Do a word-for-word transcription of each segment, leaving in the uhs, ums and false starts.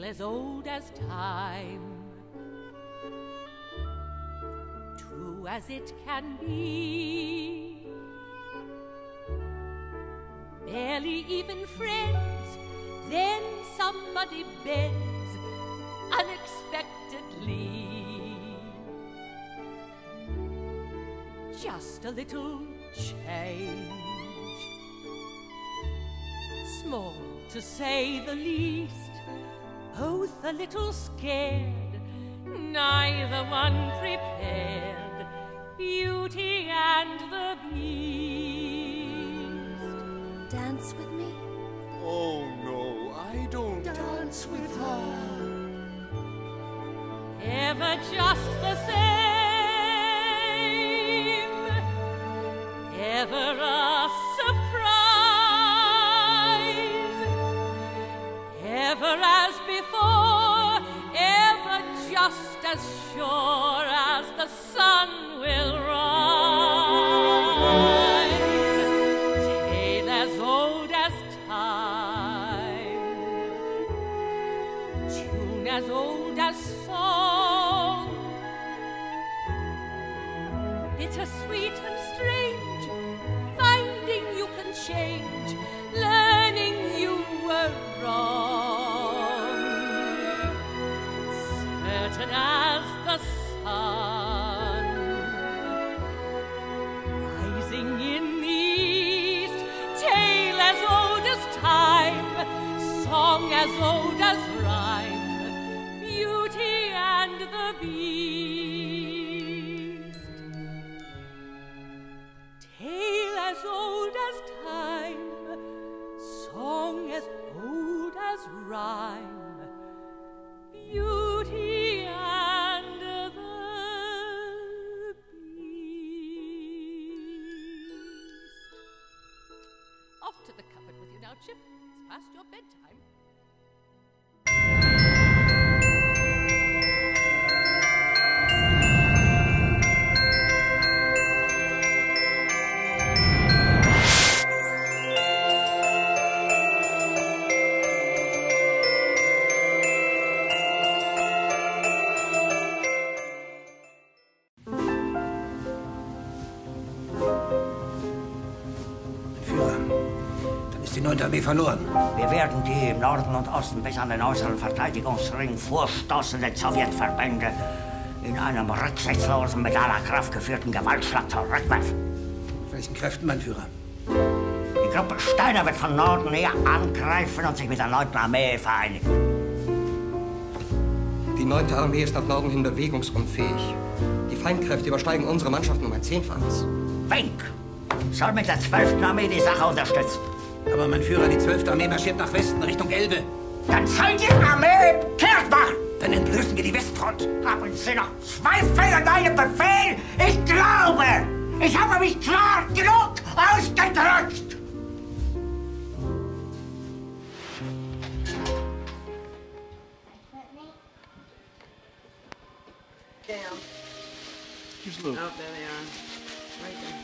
as old as time, true as it can be. Barely even friends, then somebody bends unexpectedly. Just a little change, small to say the least, both a little scared, neither one prepared, Beauty and the Beast. Dance with me? Oh no, I don't dance with her. Ever just the same, ever a surprise, ever as before, ever just as sure as the sun will rise. Tale as old as time, tune as old as song, bittersweet and strange, finding you can change, learning you were wrong. Certain as the sun, rising in the east, tale as old as time, song as old as rhyme, Beauty and the Beast. Tale as old as time, song as old as rhyme, Beauty and the Beast. Off to the cupboard with you now, Chip. It's past your bedtime. Die neunte Armee verloren. Wir werden die im Norden und Osten bis an den äußeren Verteidigungsring vorstoßenden Sowjetverbände in einem rücksichtslosen, mit aller Kraft geführten Gewaltschlag zurückwerfen. Mit welchen Kräften, mein Führer? Die Gruppe Steiner wird von Norden her angreifen und sich mit der neunten Armee vereinigen. Die neunte Armee ist nach Norden hin bewegungsunfähig. Die Feindkräfte übersteigen unsere Mannschaft um ein Zehnfaches. Wink soll mit der zwölften Armee die Sache unterstützen. Aber mein Führer, die zwölfte Armee marschiert nach Westen, Richtung Elbe. Dann soll die Armee kehrt machen! Dann entblößen wir die Westfront. Haben Sie noch Zweifel an meinem Befehl? Ich glaube, ich habe mich klar genug ausgedrückt! Down. Here's Luke. Oh, there they are. Right there.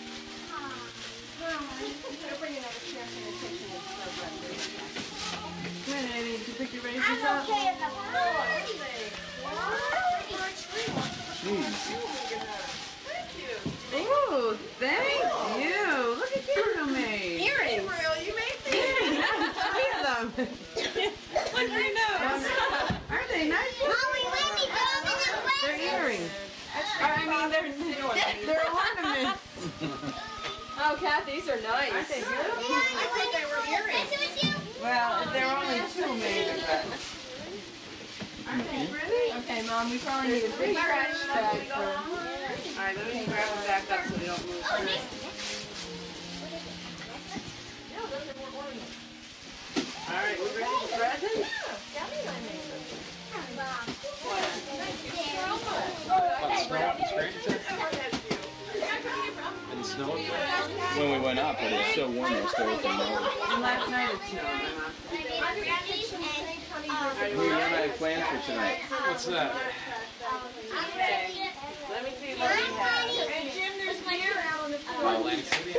Come in, Amy. Did you pick your razors up? I'm okay at the floor. Jeez. Ooh, thank you. Look at Gabriel made. Earrings. Gabriel, you made these. Three of them. What do you know? Aren't they nice? Mommy, let me go in the way. They're earrings. I mean, they're, they're ornaments. Oh, Kath, these are nice. Aren't they good? I thought they were earrings. Well, there are only two made of that. Aren't they pretty? Okay, Mom, we probably need a big trash bag for... All right, let me grab them back up so they don't move. All right, we ready for presents? And snow when we went up, but it was so warm yesterday from now. And last night it snowed. Who are you have planned for tonight? What's that? Let me see what we have. Hey, Jim, there's my ear out on the floor. Oh, Atlantic City.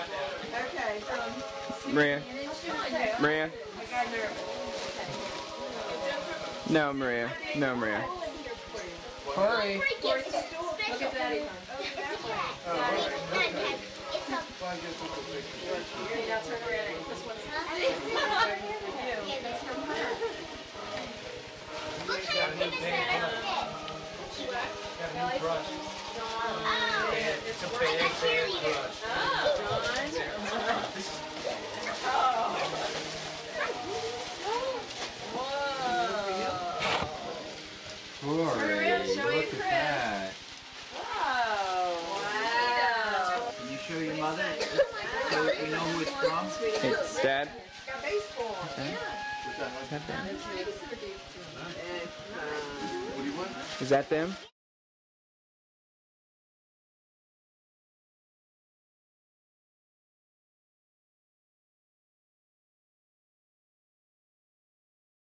Okay, so... Maria. Maria. I got her... No, Maria. No, Maria. Corey. Look at Daddy. Okay, now turn around. This one's It's a big, big brush. Corey, Show your look Chris. at that. Oh, wow. Can you show your mother so that we know who it's from? It's Dad. Baseball. Is that them? What do you want? Is that them?